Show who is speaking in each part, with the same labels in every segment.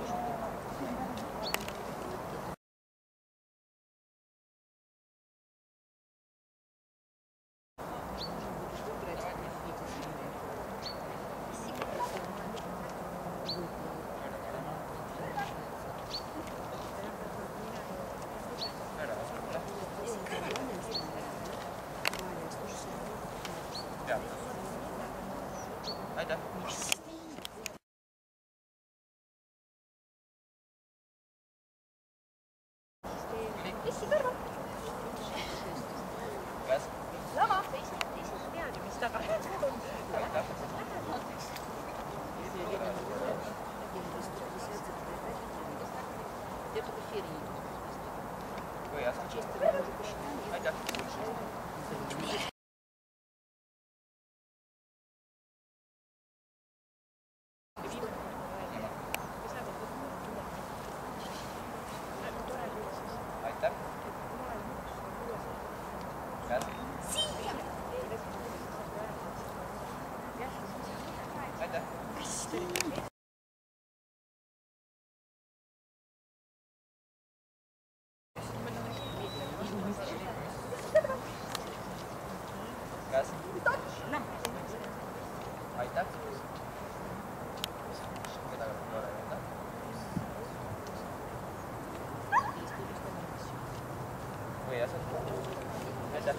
Speaker 1: Aitäh!
Speaker 2: Issi kõrval.
Speaker 1: Käes?
Speaker 2: Lama. Teised tead ju, mis taga.
Speaker 1: Aitäh! Kui jah? Aitäh! Aitäh! Käes? Aitäh! Käes? Aitäh! Kedagi ei ole, aitäh! Või jah? Aitäh!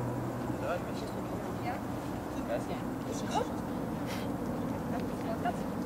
Speaker 1: Käes?